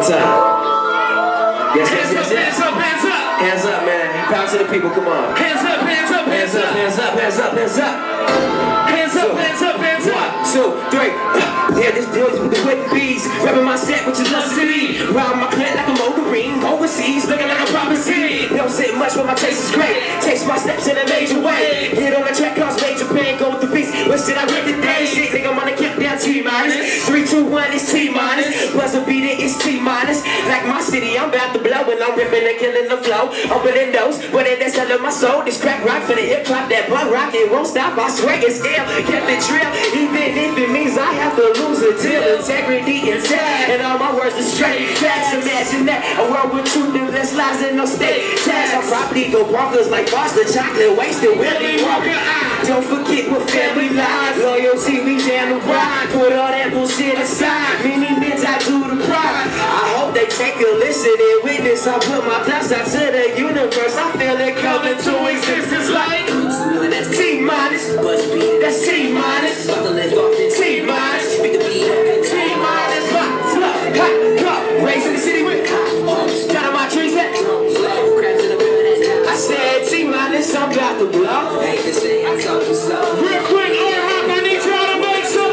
What's up? Yes, Hands up, hands up, hands up. Hands up, man. Power to the people, come on. Hands up, hands up, hands up. Hands up, hands up, hands up. Hands up, hands up, hands up. 1, 2, 3. Yeah, this deal's with the whip bees. Rapping my set with your love city. Round my clip like a Wolverine. Overseas, looking like a prophecy. Don't say much, but my taste is great. Takes my steps in a major way. Hit on the track, cause major pain. Go with the beast. What should I rip today? Shit, nigga, I'm on the countdown T-minus. 3, 2, 1, it's T-minus. Buzzer beat it, it's T-minus. Like my city, I'm about to blow. When I'm ripping and killing the flow. Opening those, but it that's selling my soul. This crack rock for the hip-hop, that butt rock. It won't stop, I swear it's ill. Kept it drill, even if it means I have to lose a deal. Integrity intact, and all my words are straight facts. Imagine that, a world with truth and less lies and no state tax. I probably go bonkers like Foster chocolate, wasted Willie Walker. Don't forget what family lies, loyalty, we down the ride. Put all that bullshit aside, many men I do the pride. I hope they take a listen and witness. I put my thoughts out to the universe. I feel it coming to existence like that's T-minus, that's T-minus, T-minus, T-minus, hot, go, raised in the city with got on my trees at I said T-minus, I'm about to blow. Real quick, I need y'all to make some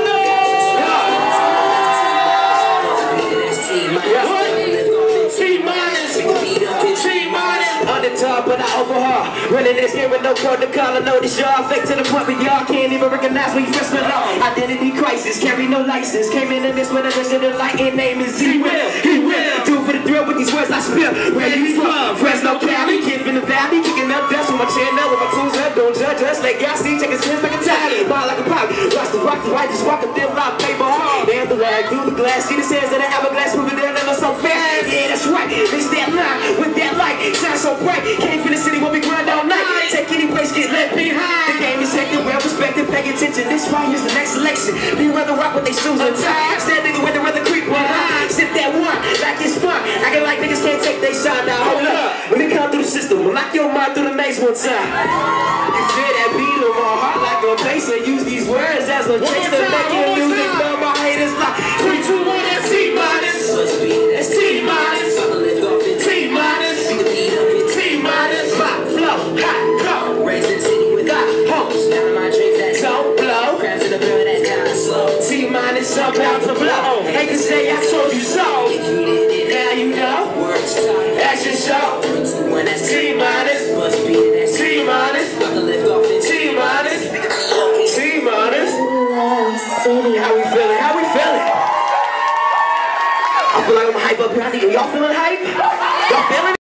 noise. T-minus, under top, but I overhaul. Running this game with no protocol. I know this y'all fake to the point where y'all can't even recognize when you first went on. Identity crisis, carry no license. Came in this with a mission of light and name is Z-Will. He will do for the thrill with these words I spill. Where you from? Fresno, Cali, kid from the valley, kicking up dust with my chin up with my tools up. Don't judge us like y'all see, taking spins like a tally. Ball like a pop, watch the rock, the right, just walk up there, rock, paper hard. Damn the rag, through the glass, see the sands of the hourglass, moving there, never so fast. Yeah, that's right, it's that line with that light, shine so bright. Came from the city where we grind all night. Take any place, get left behind. The game is taken, well respected, pay attention. This right here's the next selection. Be rather rock with they shoes untied. Stand nigga with the rather creep one high. Sip that one, like it's fun. Acting like niggas can't take they shine. Now hold up, when they come through the system, we'll knock your mind through the maze one time. You feel that beat on my heart like a bass and use these words as a chase to make your music know my haters like 3, 2, 1, that's T-minus. That's T-minus. T-minus. T-minus. Rock, flow, hot, go. Raised in the city with got hopes. Down in my drinks that don't blow. Crabs in the barrel that's kinda slow. T-minus, I'm about to blow. Hate to say I told you so. If you did it, now you know. Words talk, action show. 3, 2, 1, that's T-minus. Must be that's T-minus. About to lift off in T-minus. T-minus. How we feeling? How we feeling? I feel like I'm hype up here. Y'all feeling hype? Y'all feeling?